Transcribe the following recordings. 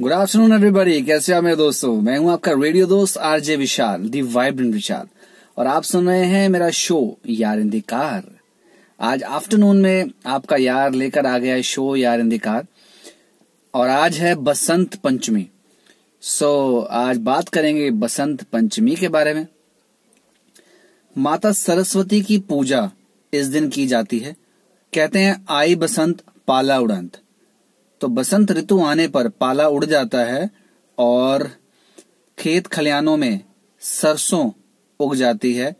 Good afternoon everybody, कैसे हो मेरे दोस्तों। मैं हूं आपका रेडियो दोस्त आरजे विशाल, दी वाइब्रेंट विशाल, और आप सुन रहे हैं मेरा शो यार इन दी कार। आज आफ्टरनून में आपका यार लेकर आ गया है शो यार इन दी कार, और आज है बसंत पंचमी। आज बात करेंगे बसंत पंचमी के बारे में। माता सरस्वती की पूजा इस दिन की जाती है। कहते हैं आई बसंत पाला उड़ंत। तो बसंत ऋतु आने पर पाला उड़ जाता है और खेत खलियानों में सरसों उग जाती है।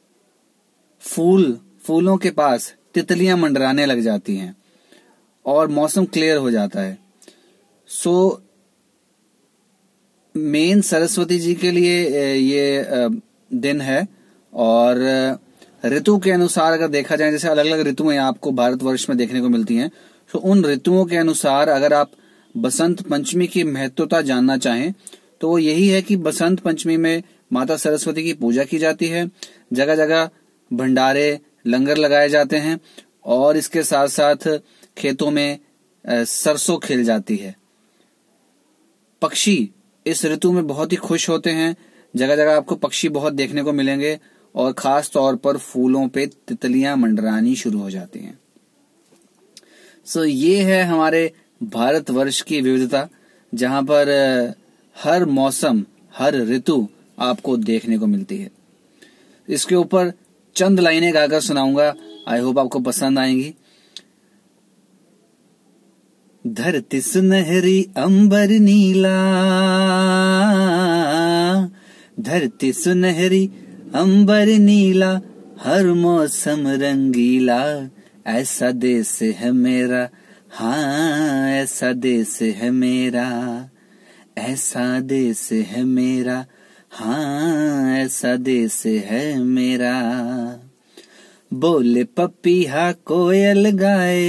फूलों के पास तितलियां मंडराने लग जाती हैं और मौसम क्लियर हो जाता है। मेन सरस्वती जी के लिए ये दिन है। और ऋतु के अनुसार अगर देखा जाए, जैसे अलग अलग ऋतुएं आपको भारतवर्ष में देखने को मिलती हैं, तो उन ऋतुओं के अनुसार अगर आप बसंत पंचमी की महत्वता जानना चाहें तो वो यही है कि बसंत पंचमी में माता सरस्वती की पूजा की जाती है। जगह जगह भंडारे लंगर लगाए जाते हैं और इसके साथ साथ खेतों में सरसों खिल जाती है। पक्षी इस ऋतु में बहुत ही खुश होते हैं। जगह जगह आपको पक्षी बहुत देखने को मिलेंगे और खास तौर पर फूलों पे तितलियां मंडरानी शुरू हो जाती हैं। ये है हमारे भारतवर्ष की विविधता, जहां पर हर मौसम, हर ऋतु आपको देखने को मिलती है। इसके ऊपर चंद लाइनें गाकर सुनाऊंगा, आई होप आपको पसंद आएंगी। धरती सुनहरी अंबर नीला, धरती सुनहरी अंबर नीला, हर मौसम रंगीला, ऐसा देश है मेरा, हाँ ऐसा देश है मेरा, ऐसा देश है मेरा, हाँ ऐसा देश है मेरा। बोले पपीहा कोयल गाए,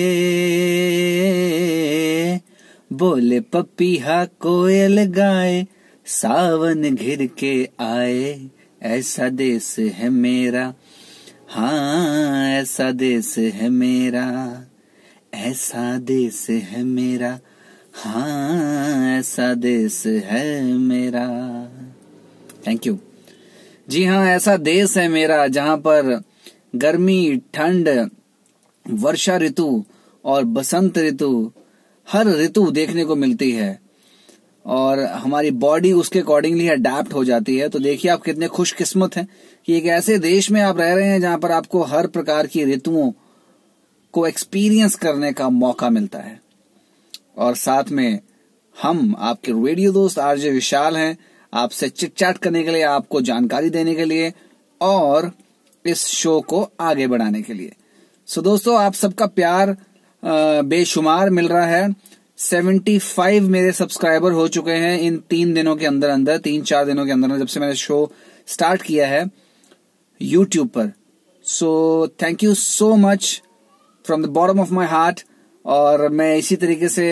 बोले पपीहा कोयल गाए, सावन घिर के आए, ऐसा देश है मेरा, हाँ ऐसा देश है मेरा, ऐसा देश है मेरा, हाँ ऐसा देश है मेरा। Thank you. जी हाँ, ऐसा देश है मेरा जहां पर गर्मी, ठंड, वर्षा ऋतु और बसंत ऋतु, हर ऋतु देखने को मिलती है और हमारी बॉडी उसके अकॉर्डिंगली अडैप्ट हो जाती है। तो देखिए आप कितने खुशकिस्मत हैं कि एक ऐसे देश में आप रह रहे हैं जहां पर आपको हर प्रकार की ऋतुओं को एक्सपीरियंस करने का मौका मिलता है। और साथ में हम आपके रेडियो दोस्त आरजे विशाल हैं, आपसे चिट चैट करने के लिए, आपको जानकारी देने के लिए और इस शो को आगे बढ़ाने के लिए। दोस्तों, आप सबका प्यार बेशुमार मिल रहा है। 75 मेरे सब्सक्राइबर हो चुके हैं इन 3 दिनों के अंदर अंदर, 3-4 दिनों के अंदर, जब से मैंने शो स्टार्ट किया है यूट्यूब पर। Thank you so much from the bottom of my heart. और मैं इसी तरीके से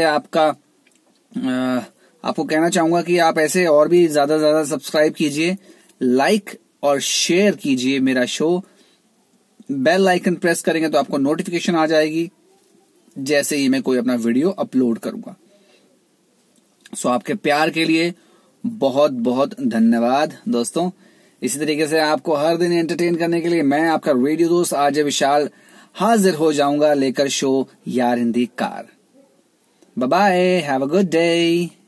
आपको कहना चाहूंगा कि आप ऐसे और भी ज्यादा सब्सक्राइब कीजिए, लाइक और शेयर कीजिए मेरा शो। बेल आइकन प्रेस करेंगे तो आपको नोटिफिकेशन आ जाएगी जैसे ही मैं कोई अपना वीडियो अपलोड करूंगा। आपके प्यार के लिए बहुत बहुत धन्यवाद दोस्तों। इसी तरीके से आपको हर दिन एंटरटेन करने के लिए मैं आपका रेडियो दोस्त आरजे विशाल हाजिर हो जाऊंगा लेकर शो यार in the car. Bye bye, have a good day.